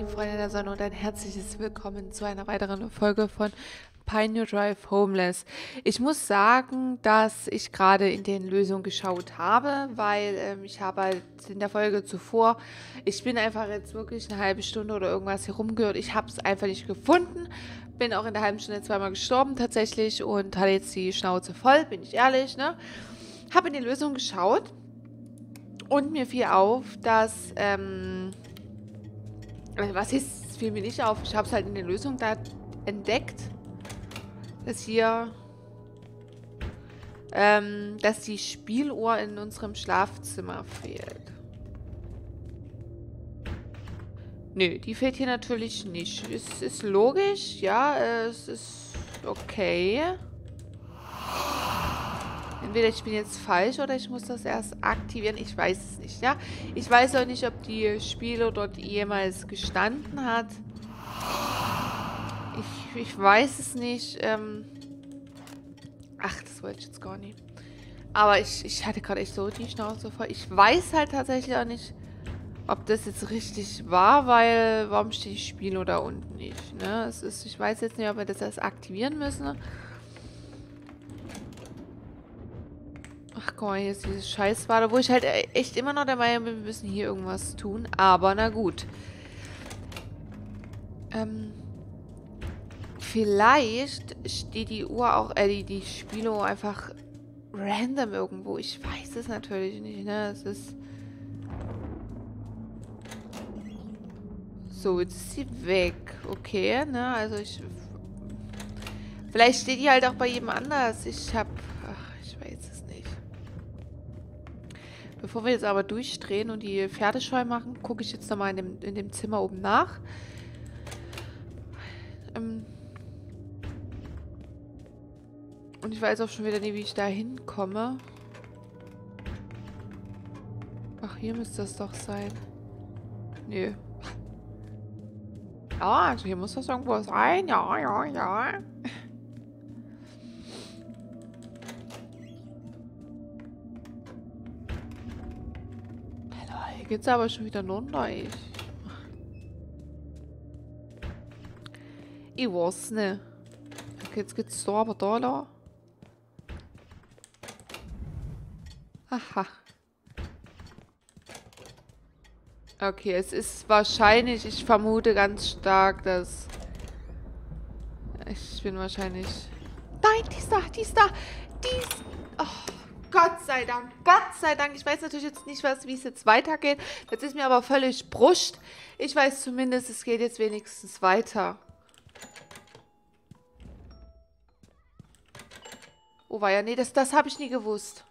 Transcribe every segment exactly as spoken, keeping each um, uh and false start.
lieben Freunde der Sonne und ein herzliches Willkommen zu einer weiteren Folge von Pioneer Drive Homeless. Ich muss sagen, dass ich gerade in den Lösungen geschaut habe, weil ähm, ich habe halt in der Folge zuvor, ich bin einfach jetzt wirklich eine halbe Stunde oder irgendwas hier rumgehört. Ich habe es einfach nicht gefunden. Bin auch in der halben Stunde zweimal gestorben tatsächlich und hatte jetzt die Schnauze voll, bin ich ehrlich, ne? Habe in die Lösung geschaut und mir fiel auf, dass, ähm, was ist, fiel mir nicht auf, ich habe es halt in der Lösung da entdeckt, dass hier, ähm, dass die Spieluhr in unserem Schlafzimmer fehlt. Nö, die fehlt hier natürlich nicht. Es ist logisch, ja, es ist okay. Entweder ich bin jetzt falsch oder ich muss das erst aktivieren. Ich weiß es nicht, ja. Ich weiß auch nicht, ob die Spieluhr dort jemals gestanden hat. Ich, ich weiß es nicht. Ähm Ach, das wollte ich jetzt gar nicht. Aber ich, ich hatte gerade echt so die Schnauze voll. Ich weiß halt tatsächlich auch nicht, ob das jetzt richtig war, weil warum steht die Spieluhr da unten nicht, ne? Es ist, ich weiß jetzt nicht, ob wir das erst aktivieren müssen. Ach, guck mal, hier ist dieses Scheißbade, wo ich halt echt immer noch der Meinung bin, wir müssen hier irgendwas tun. Aber na gut. Ähm, vielleicht steht die Uhr auch, äh, die, die Spieluhr einfach random irgendwo. Ich weiß es natürlich nicht, ne? Es ist... So, jetzt ist sie weg. Okay, ne? Also ich... Vielleicht steht die halt auch bei jedem anders. Ich hab... Ach, ich weiß es nicht. Bevor wir jetzt aber durchdrehen und die Pferde scheu machen, gucke ich jetzt nochmal in dem, in dem Zimmer oben nach. Ähm... Und ich weiß auch schon wieder nicht, wie ich da hinkomme. Ach, hier müsste das doch sein. Nö. Ja, also hier muss das irgendwo sein. Ja, ja, ja. Alter, hier geht's aber schon wieder runter, ich. Ich weiß nicht. Okay, jetzt geht's da, aber da, da. Aha. Okay, es ist wahrscheinlich, ich vermute ganz stark, dass... Ich bin wahrscheinlich... Nein, die ist da, die ist da, die ist... Oh, Gott sei Dank, Gott sei Dank. Ich weiß natürlich jetzt nicht, was, wie es jetzt weitergeht. Jetzt ist mir aber völlig bruscht. Ich weiß zumindest, es geht jetzt wenigstens weiter. Oh, war ja, nee, das, das habe ich nie gewusst.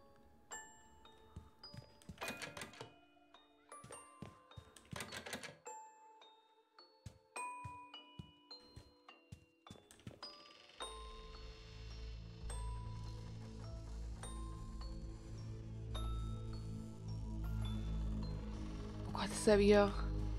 Oh Gott, ist er wieder...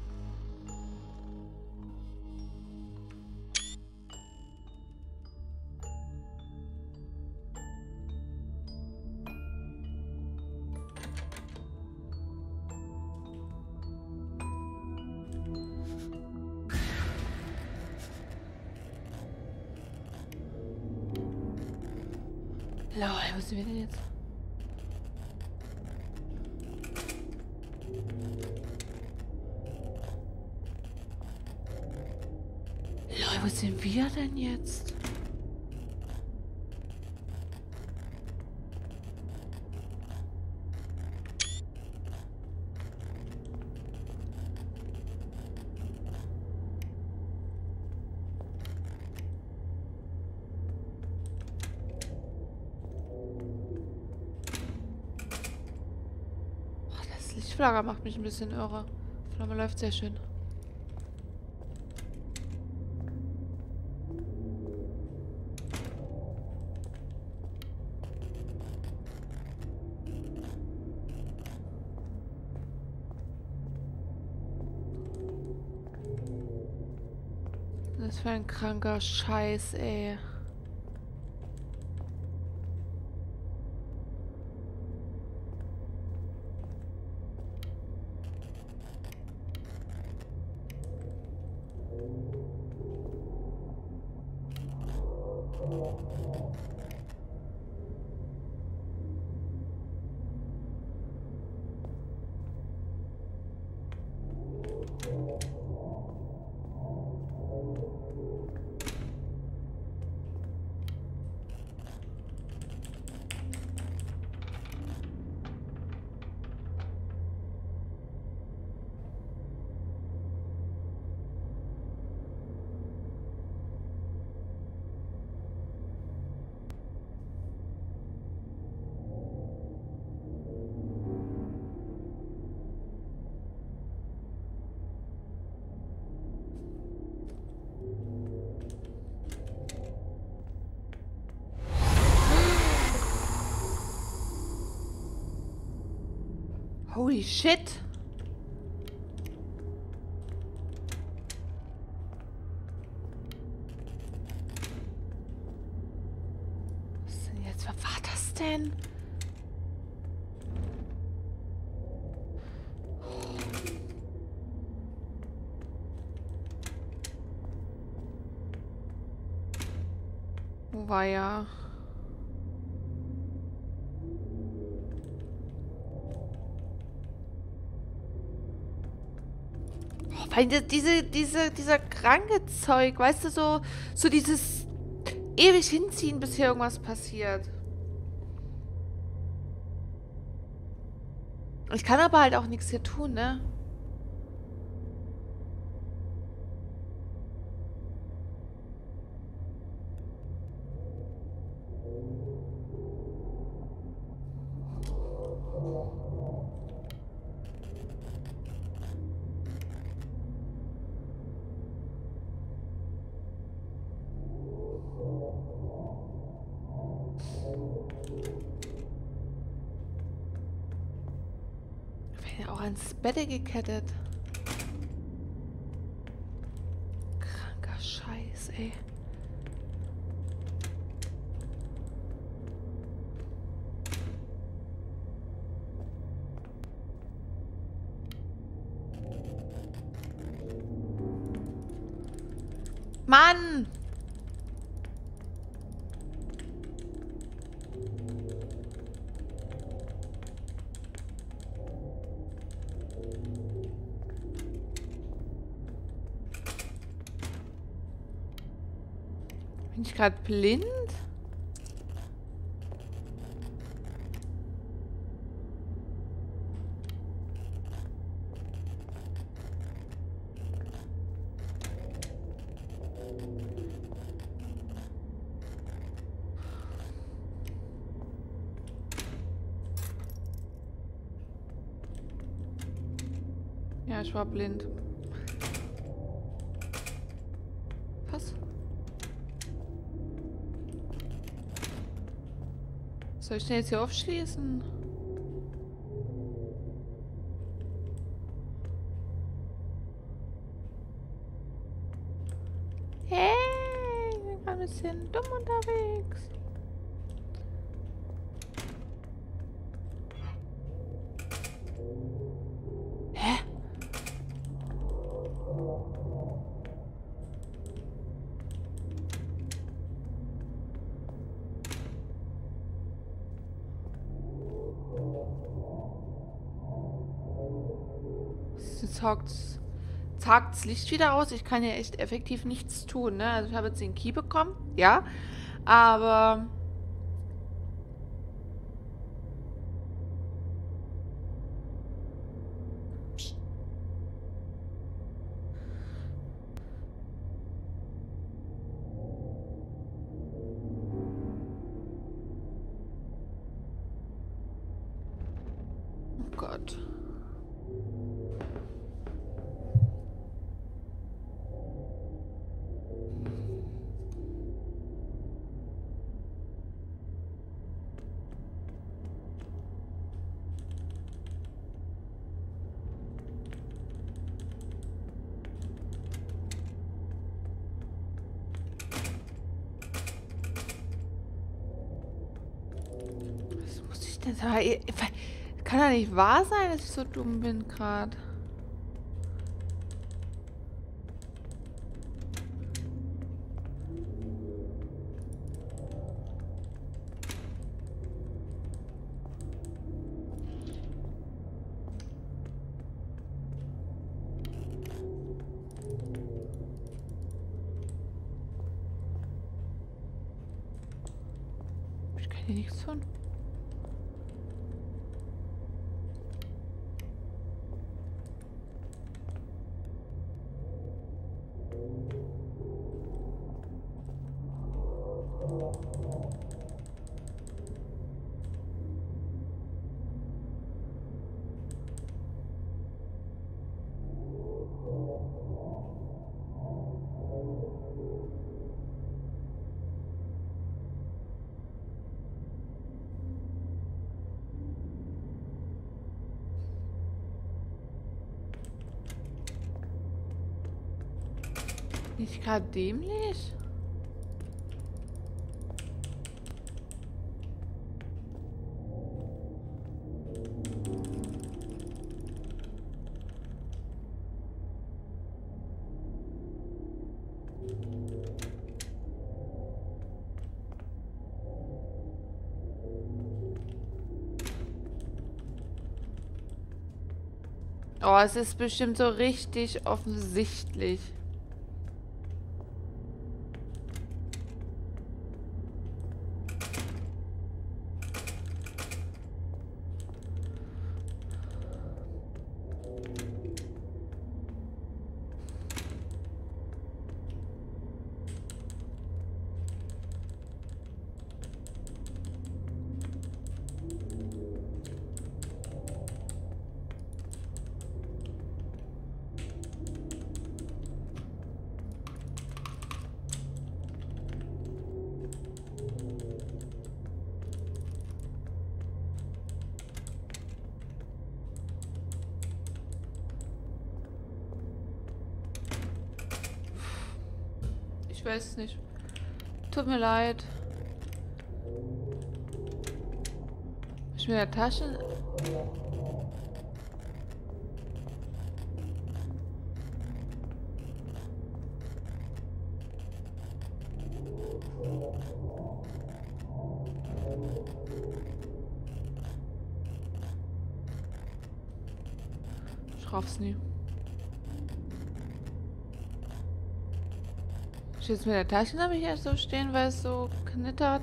Lol, wo sind wir denn jetzt? Lol, wo sind wir denn jetzt? Das Lichtflacker macht mich ein bisschen irre. Flamme läuft sehr schön. Das ist für ein kranker Scheiß, ey. Holy shit. Was denn jetzt? Was war das denn? Wo war ja? Weil diese, diese, dieser kranke Zeug, weißt du, so, so dieses ewig hinziehen, bis hier irgendwas passiert. Ich kann aber halt auch nichts hier tun, ne? Auch ans Bett gekettet. Kranker Scheiß, ey. Mann! Bin ich gerade blind? Ja, ich war blind. Was? Soll ich den jetzt hier aufschließen? Hey, ich bin gerade ein bisschen dumm unterwegs. Hä? Jetzt zagt das Licht wieder aus. Ich kann ja echt effektiv nichts tun, ne? Also ich habe jetzt den Key bekommen, ja. Aber... Oh Gott. Was muss ich denn sagen? Kann ja nicht wahr sein, dass ich so dumm bin gerade. Hier nichts von. Nicht gerade dämlich? Oh, es ist bestimmt so richtig offensichtlich. Ich weiß es nicht. Tut mir leid. Ich mir der Tasche. Ich raff's nie. Jetzt mit der Tasche habe ich erst so stehen, weil es so knittert.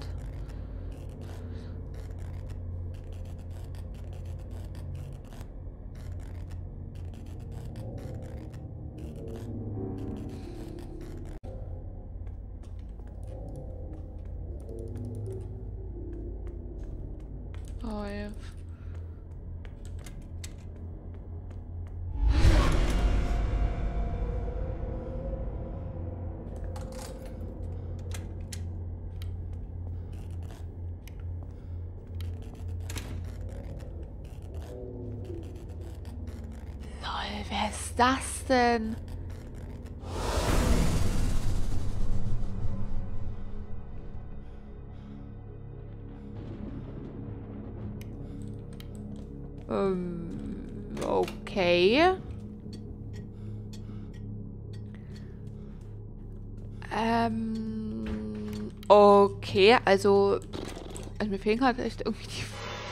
Oh ja. Wer ist das denn? Ähm, okay. Ähm, okay, also, also mir fehlen gerade echt irgendwie die...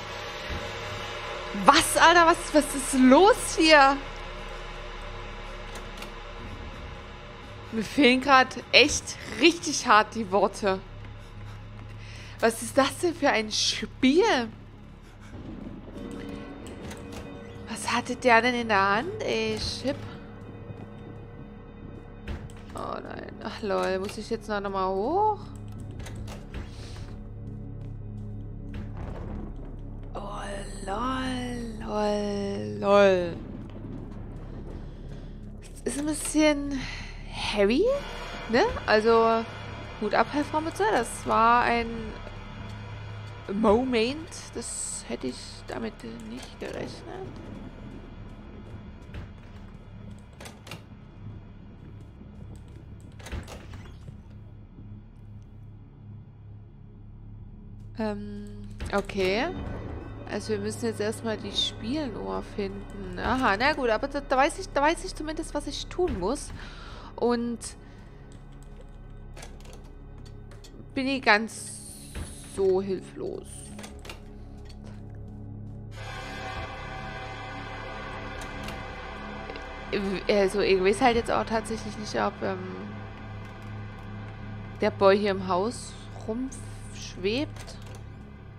Was, Alter, was, was ist los hier? Mir fehlen gerade echt richtig hart die Worte. Was ist das denn für ein Spiel? Was hatte der denn in der Hand, ey? Chip. Oh nein. Ach lol, muss ich jetzt noch mal hoch? Oh lol, lol, lol. Das ist ein bisschen... heavy, ne? Also, Hut ab, Herr Frommitzer. Das war ein Moment. Das hätte ich damit nicht gerechnet. Ähm, okay. Also wir müssen jetzt erstmal die Spieluhr finden. Aha, na gut, aber da, da weiß ich, da weiß ich zumindest, was ich tun muss. Und bin ich ganz so hilflos. Also ich weiß halt jetzt auch tatsächlich nicht, ob ähm, der Boy hier im Haus rumschwebt.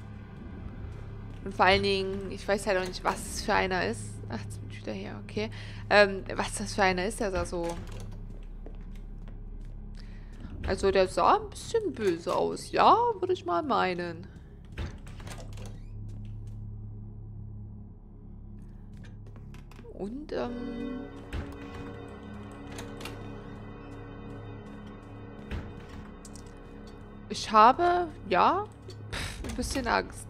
Und vor allen Dingen, ich weiß halt auch nicht, was es für einer ist. Ach, jetzt bin ich wieder hier, okay. Ähm, was das für einer ist, der sah so... Also der sah ein bisschen böse aus, ja, würde ich mal meinen. Und, ähm... ich habe, ja, pff, ein bisschen Angst.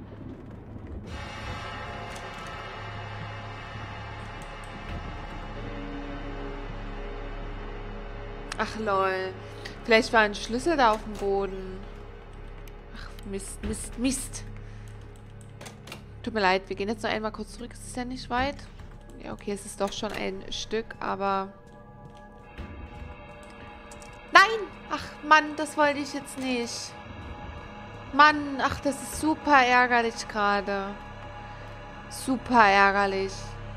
Ach lol. Vielleicht war ein Schlüssel da auf dem Boden. Ach, Mist, Mist, Mist. Tut mir leid, wir gehen jetzt noch einmal kurz zurück. Es ist ja nicht weit. Ja, okay, es ist doch schon ein Stück, aber... Nein! Ach, Mann, das wollte ich jetzt nicht. Mann, ach, das ist super ärgerlich gerade. Super ärgerlich.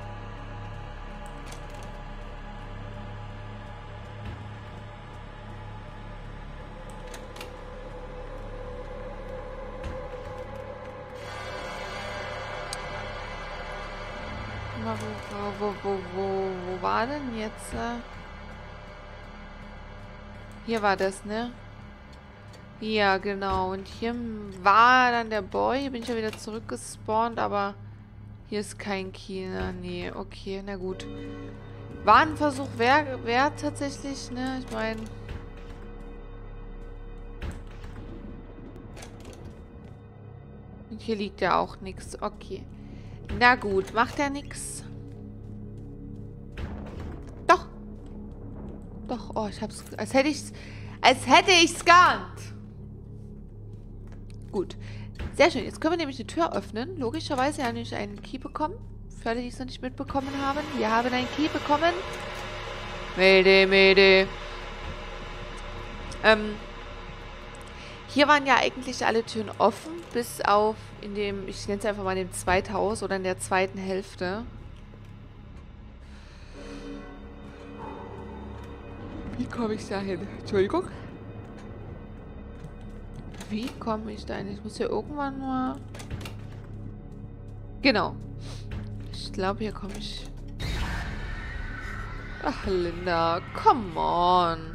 Wo, wo, wo, wo, wo war denn jetzt? Äh? Hier war das, ne? Ja, genau. Und hier war dann der Boy. Hier bin ich ja wieder zurückgespawnt, aber hier ist kein Key. Ne? Nee, okay, na gut. War ein Versuch wert, wert tatsächlich, ne? Ich meine... Und hier liegt ja auch nichts. Okay. Na gut, macht ja nichts. Doch. Doch, oh, ich hab's... Als hätte ich's... Als hätte ich's geahnt. Gut. Sehr schön. Jetzt können wir nämlich die Tür öffnen. Logischerweise haben wir einen Key bekommen. Für alle, die es noch nicht mitbekommen haben. Wir haben einen Key bekommen. Mede, mede. Ähm... Hier waren ja eigentlich alle Türen offen, bis auf in dem, ich nenne es einfach mal in dem zweiten Haus oder in der zweiten Hälfte. Wie komme ich da hin? Entschuldigung. Wie komme ich da hin? Ich muss hier irgendwann mal... Genau. Ich glaube, hier komme ich... Ach, Linda, come on.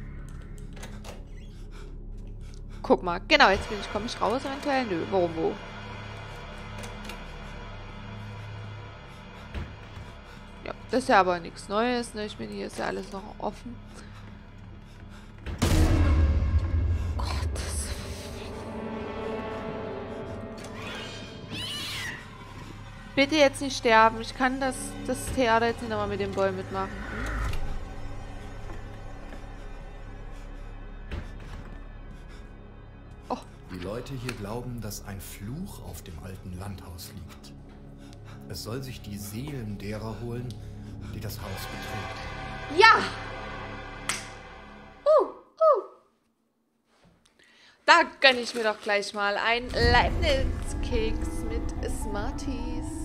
Guck mal. Genau, jetzt bin ich, komme ich raus eventuell. Nö, warum wo? Ja, das ist ja aber nichts Neues, ne? Ich bin hier, ist ja alles noch offen. Gottes Willen. Bitte jetzt nicht sterben. Ich kann das, das Theater jetzt nicht nochmal mit dem Boy mitmachen. Die Leute hier glauben, dass ein Fluch auf dem alten Landhaus liegt. Es soll sich die Seelen derer holen, die das Haus betreten. Ja! Uh, uh. Da gönne ich mir doch gleich mal einen Leibniz-Keks mit Smarties.